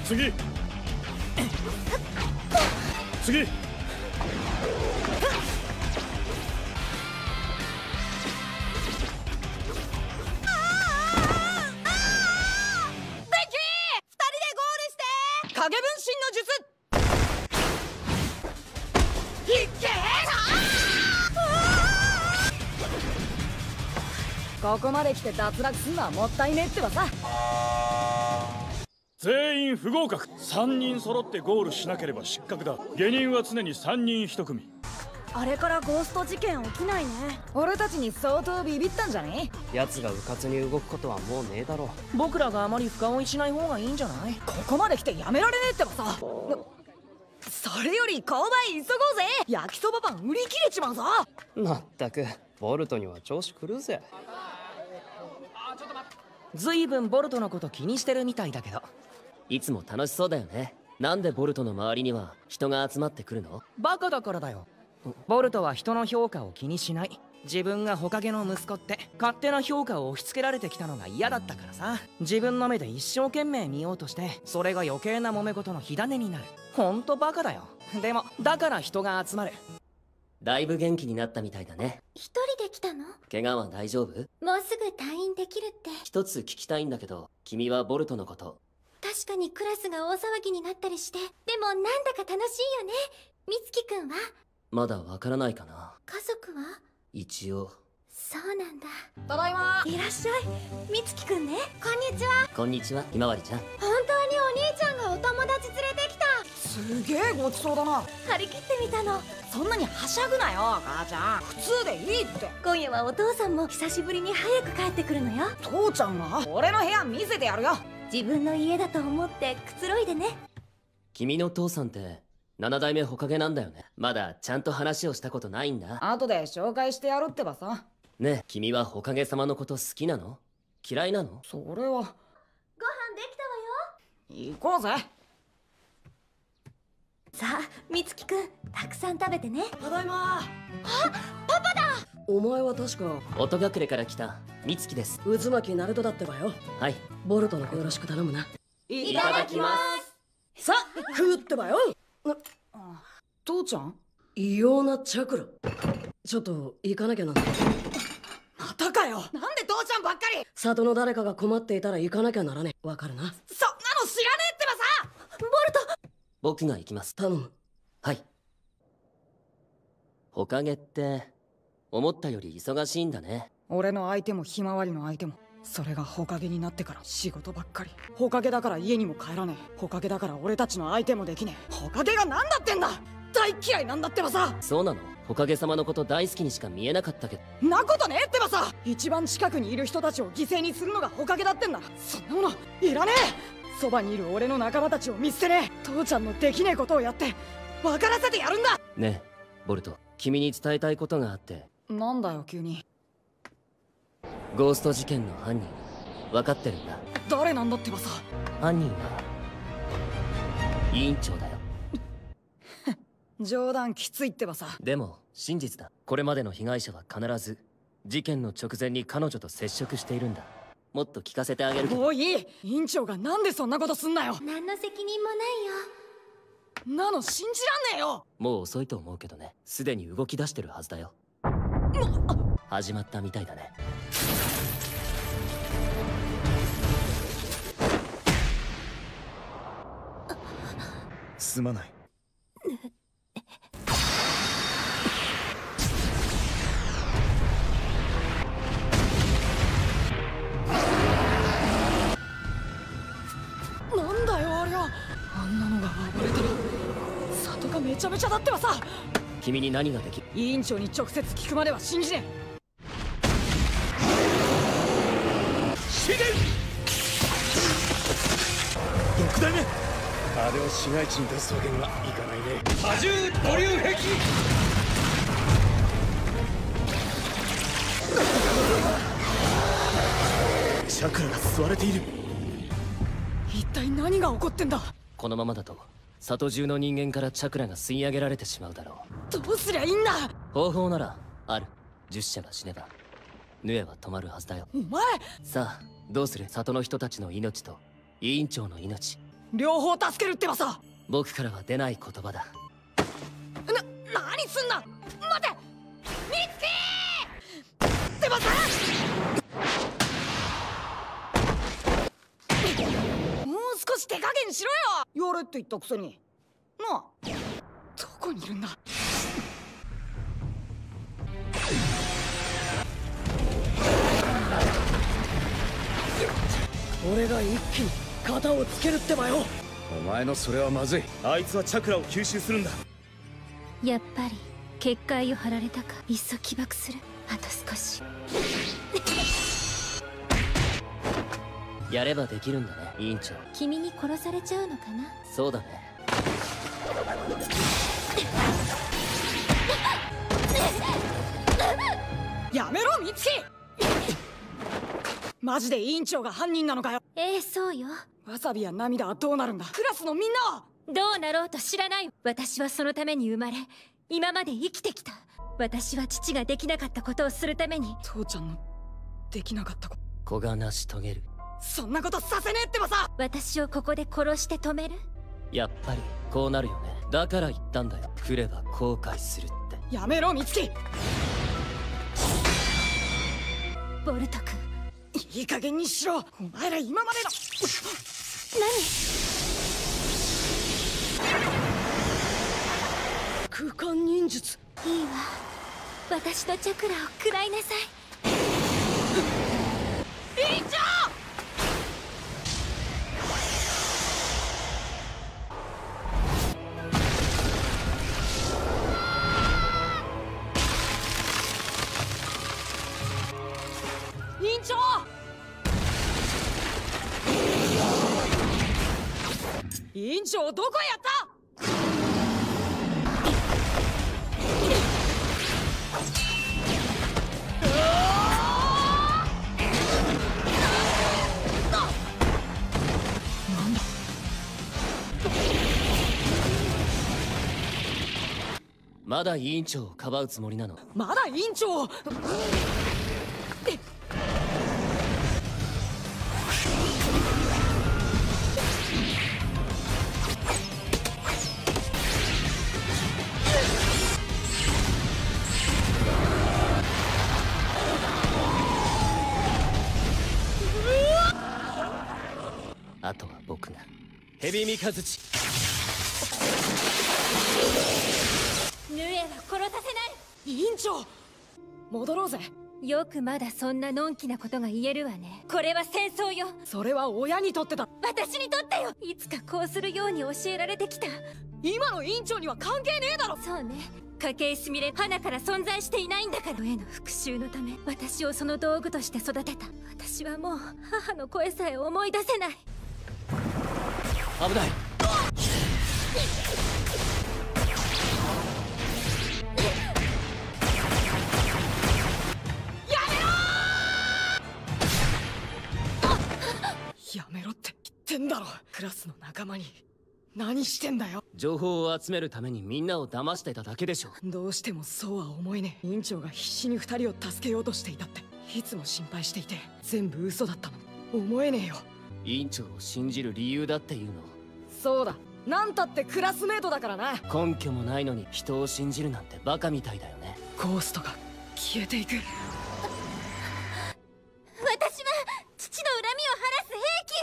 次次。 影分身の術。いけここまで来て脱落すんのはもったいねえってばさ。 全員不合格。3人揃ってゴールしなければ失格だ。下人は常に3人1組。 あれからゴースト事件起きないね。俺たちに相当ビビったんじゃね？ 奴が迂闊に動くことはもうねえだろ。 僕らがあまり深追いしない方がいいんじゃない？ ここまで来てやめられねえってばさ。それより購買急ごうぜ。焼きそばパン売り切れちまうぞ。 まったくボルトには調子狂うぜ。 ずいぶんボルトのこと気にしてるみたいだけど。 いつも楽しそうだよね。なんでボルトの周りには人が集まってくるの？ バカだからだよ。ボルトは人の評価を気にしない。自分が火影の息子って勝手な評価を押し付けられてきたのが嫌だったからさ。自分の目で一生懸命見ようとして、それが余計な揉め事の火種になる。ほんとバカだよ。でもだから人が集まる。 だいぶ元気になったみたいだね。 一人で来たの？ 怪我は大丈夫？ もうすぐ退院できるって。 一つ聞きたいんだけど、君はボルトのこと。 確かにクラスが大騒ぎになったりして、でもなんだか楽しいよね。美月くんは？ まだわからないかな。 家族は？ 一応。 そうなんだ。 ただいま。 いらっしゃい。美月くんね。こんにちは。 こんにちは、ひまわりちゃん。 本当にお兄ちゃんがお友達連れてきた。 すげえごちそうだな。 張り切ってみたの。 そんなにはしゃぐなよ母ちゃん。普通でいいって。 今夜はお父さんも久しぶりに早く帰ってくるのよ。 父ちゃんが俺の部屋見せてやるよ。 自分の家だと思ってくつろいでね。 君の父さんって7代目火影なんだよね。まだちゃんと話をしたことないんだ。 後で紹介してやるってばさ。 ねえ、君は火影様のこと好きなの？嫌いなの？ それは。ご飯できたわよ。 行こうぜ。 さあ、美月くん、たくさん食べてね。 ただいま。 あ、パパだ。 お前は確か音隠れから来た美月です。 渦巻ナルトだってばよ。 はい、 ボルトのよろしく頼むな。 いただきます。 さあ食うってばよ。 父ちゃん？ 異様なチャクラ。ちょっと行かなきゃなんだ。 またかよ。なんで父ちゃんばっかり。 里の誰かが困っていたら行かなきゃならねえ。わかるな？ そんなの知らねえってばさ。 ボルト。 僕が行きます。 頼む。 はい。火影って思ったより忙しいんだね。 俺の相手もひまわりの相手も。それが火影になってから仕事ばっかり。火影だから家にも帰らねえ。火影だから俺たちの相手もできねえ。火影が何だってんだ。大嫌いなんだってばさ。 そうなの？火影様のこと大好きにしか見えなかったけど。 なことねえってばさ。一番近くにいる人たちを犠牲にするのが火影だってんなら、そんなものいらねえ。そばにいる俺の仲間たちを見捨てねえ。父ちゃんのできねえことをやって分からせてやるんだ。 ねえボルト、君に伝えたいことがあって。 なんだよ急に。 ゴースト事件の犯人分かってるんだ。 誰なんだってばさ。 犯人は委員長だよ。 冗談きついってばさ。 でも真実だ。これまでの被害者は必ず事件の直前に彼女と接触しているんだ。もっと聞かせてあげる。 もういい。委員長がなんでそんなことすんなよ。 何の責任もないよ。 なの信じらんねえよ。 もう遅いと思うけどね。すでに動き出してるはずだよ。始まったみたいだね。 すまない。 なんだよありゃ。あんなのが暴れたら里がめちゃめちゃだってばさ。 君に何ができる？ 委員長に直接聞くまでは信じねえ。 6代目。あれを市街地に出すわけにはいかないね。多重五竜壁。チャクラが吸われている。 一体何が起こってんだ。 このままだと里中の人間からチャクラが吸い上げられてしまうだろどうすりゃいいんだ。 う。方法ならある。10社が死ねばヌエは止まるはずだよ。 お前。 さあどうする？里の人たちの命と委員長の命。 両方助けるってばさ。 僕からは出ない言葉だ。 何すんな。待てミツキーってばさ。もう少し手加減しろよ。やれって言ったくせになあ。どこにいるんだ。俺が一気に肩をつけるってばよ。 お前のそれはまずい。あいつはチャクラを吸収するんだ。 やっぱり結界を張られたか。いっそ起爆する。あと少し。 やればできるんだね、委員長。 君に殺されちゃうのかな。 そうだね。 やめろミツキ。マジで委員長が犯人なのかよ。 そうよ。 わさびや涙はどうなるんだ。クラスのみんなはどうなろうと知らない。私はそのために生まれ、今まで生きてきた。私は父ができなかったことをするために。 父ちゃんのできなかった子が成し遂げる。 そんなことさせねえってばさ。 私をここで殺して止める。 やっぱりこうなるよね。だから言ったんだよ。来れば後悔するって。 やめろミツキ。 ボルト君、 いい加減にしろ。お前ら今までの空間忍術。 いいわ。私のチャクラを食らいなさい。 委員長。委員長。委員長どこへやった。 まだ委員長をかばうつもりなの？ まだ委員長。 あとは僕が。ヘビ三日月。 ヌエは殺させない。 委員長戻ろうぜ。 よくまだそんなのんきなことが言えるわね。これは戦争よ。 それは親にとってだ。 私にとってよ。いつかこうするように教えられてきた。 今の委員長には関係ねえだろ。 そうね。家系すみれ花から存在していないんだから。への復讐のため私をその道具として育てた。私はもう母の声さえ思い出せない。 危ない。 やめろって言ってんだろ。クラスの仲間に何してんだよ。 情報を集めるためにみんなを騙してただけでしょ。 どうしてもそうは思えねえ。委員長が必死に2人を助けようとしていたっていつも心配していて、全部嘘だったの思えねえよ。 委員長を信じる理由だっていうの？ そうだ、なんたってクラスメートだからな。 根拠もないのに人を信じるなんてバカみたいだよね。 ゴーストが消えていく。 私は父の恨みを晴らす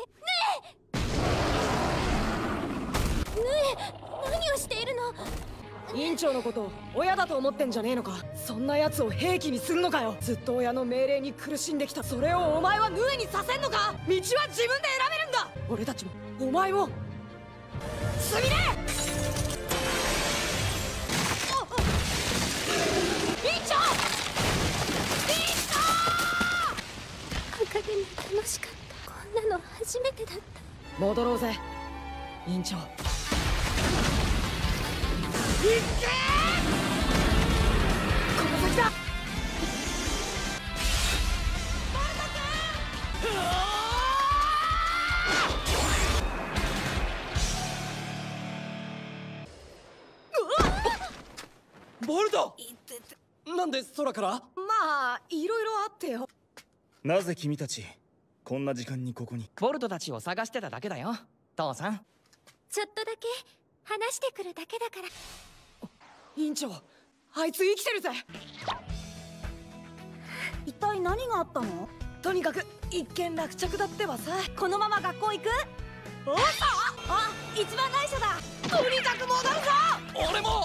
兵器。ヌエ何をしているの。 委員長のことを親だと思ってんじゃねえのか。そんな奴を兵器にするのかよ。ずっと親の命令に苦しんできたそれをお前はヌエにさせんのか。道は自分で選べるんだ。俺たちもお前も。すみれ。委員長。 赤毛に楽しかった。こんなの初めてだった。 戻ろうぜ委員長。いっけー。この先だ。 ボルト！なんで空から？ まあいろいろあってよ。 なぜ君たちこんな時間にここに？ ボルトたちを探してただけだよ。 父さん。 ちょっとだけ話してくるだけだから。 院長、あいつ生きてるぜ。 一体何があったの？ とにかく一件落着だってばさ。 このまま学校行く？ おっ、 あ、一番内緒だ。 とにかく戻るぞ。 俺も